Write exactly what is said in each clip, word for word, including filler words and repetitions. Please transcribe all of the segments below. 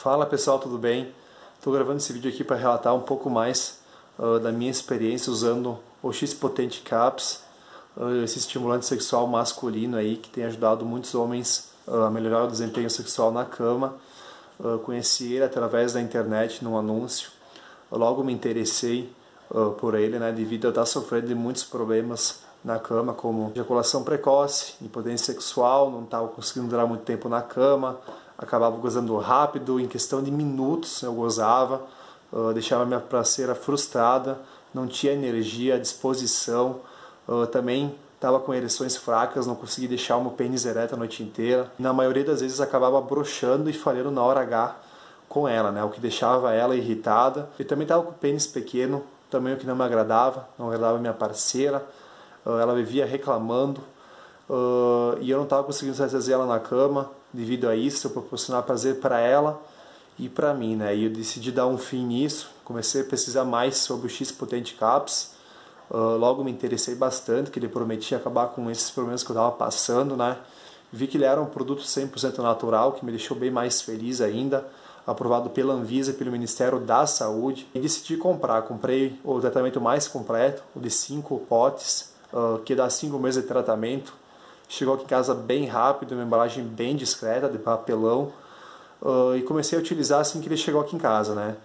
Fala pessoal, tudo bem? Estou gravando esse vídeo aqui para relatar um pouco mais uh, da minha experiência usando o X-Potente Caps, uh, esse estimulante sexual masculino aí que tem ajudado muitos homens uh, a melhorar o desempenho sexual na cama. Uh, conheci ele através da internet num anúncio, logo me interessei uh, por ele, né, devido a estar sofrendo de muitos problemas na cama, como ejaculação precoce, impotência sexual, não estava conseguindo durar muito tempo na cama, acabava gozando rápido, em questão de minutos eu gozava, uh, deixava minha parceira frustrada, não tinha energia, disposição, uh, também estava com ereções fracas, não conseguia deixar o meu pênis ereto a noite inteira. Na maioria das vezes acabava broxando e falhando na hora H com ela, né, o que deixava ela irritada. Eu também estava com o pênis pequeno, também o que não me agradava, não agradava minha parceira. Ela vivia reclamando uh, e eu não estava conseguindo satisfazer ela na cama. Devido a isso, eu proporcionar prazer para ela e para mim, né? E eu decidi dar um fim nisso. Comecei a pesquisar mais sobre o X-Potente Caps. Uh, logo me interessei bastante, que ele prometia acabar com esses problemas que eu estava passando, né? Vi que ele era um produto cem por cento natural, que me deixou bem mais feliz ainda. Aprovado pela Anvisa e pelo Ministério da Saúde. E decidi comprar. Comprei o tratamento mais completo, o de cinco potes. Uh, que dá cinco meses de tratamento. Chegou aqui em casa bem rápido, uma embalagem bem discreta, de papelão, uh, e comecei a utilizar assim que ele chegou aqui em casa, né?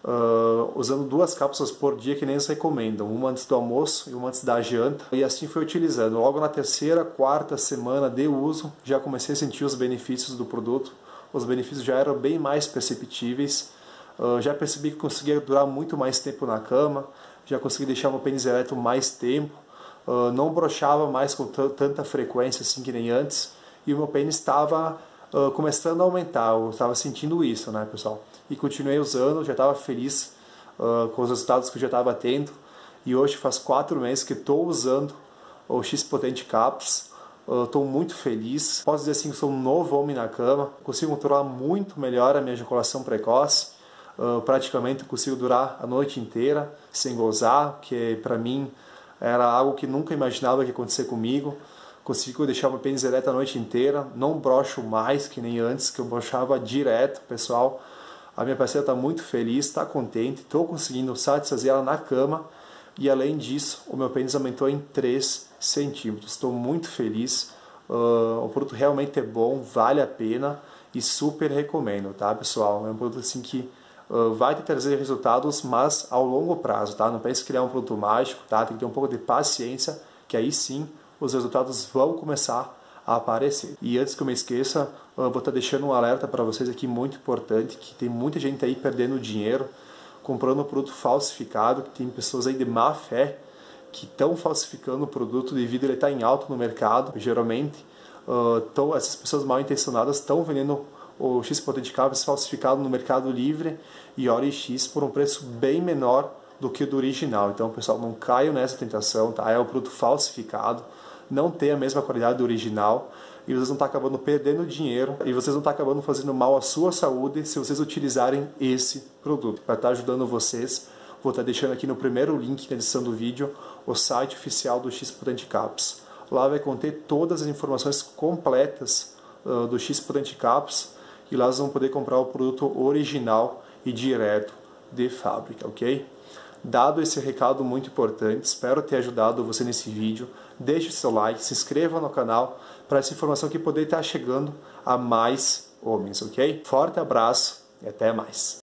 Uh, usando duas cápsulas por dia que nem eles recomendam, uma antes do almoço e uma antes da janta, e assim fui utilizando. Logo na terceira, quarta semana de uso, já comecei a sentir os benefícios do produto. Os benefícios já eram bem mais perceptíveis. Uh, já percebi que conseguia durar muito mais tempo na cama, já consegui deixar meu pênis ereto mais tempo. Uh, não broxava mais com tanta frequência assim que nem antes, e o meu pênis estava uh, começando a aumentar, eu estava sentindo isso, né, pessoal? E continuei usando, já estava feliz uh, com os resultados que eu já estava tendo, e hoje faz quatro meses que estou usando o X-Potente Caps. Estou uh, muito feliz, posso dizer assim que sou um novo homem na cama, consigo controlar muito melhor a minha ejaculação precoce, uh, praticamente consigo durar a noite inteira sem gozar, que para mim era algo que nunca imaginava que ia acontecer comigo. Consigo deixar meu pênis ereto a noite inteira, não broxo mais que nem antes, que eu broxava direto, pessoal. A minha parceira está muito feliz, está contente, estou conseguindo satisfazer ela na cama, e além disso, o meu pênis aumentou em três centímetros. Estou muito feliz, uh, o produto realmente é bom, vale a pena e super recomendo, tá, pessoal? É um produto assim que Uh, vai te trazer resultados, mas ao longo prazo, tá? Não pense que ele é um produto mágico, tá? Tem que ter um pouco de paciência, que aí sim os resultados vão começar a aparecer. E antes que eu me esqueça, uh, vou estar deixando um alerta para vocês aqui muito importante, que tem muita gente aí perdendo dinheiro, comprando um produto falsificado, que tem pessoas aí de má fé que estão falsificando o produto devido a ele estar em alta no mercado. Geralmente, uh, tão, essas pessoas mal intencionadas estão vendendo o X-Potente Caps falsificado no Mercado Livre e O R X por um preço bem menor do que o do original. Então, pessoal, não caiam nessa tentação, tá? É um produto falsificado, não tem a mesma qualidade do original, e vocês vão estar acabando perdendo dinheiro, e vocês vão estar acabando fazendo mal à sua saúde se vocês utilizarem esse produto. Para estar ajudando vocês, vou estar deixando aqui no primeiro link na edição do vídeo o site oficial do X-Potente Caps. Lá vai conter todas as informações completas uh, do X-Potente Caps, e lá vocês vão poder comprar o produto original e direto de fábrica, ok? Dado esse recado muito importante, espero ter ajudado você nesse vídeo. Deixe seu like, se inscreva no canal para essa informação aqui poder estar chegando a mais homens, ok? Forte abraço e até mais!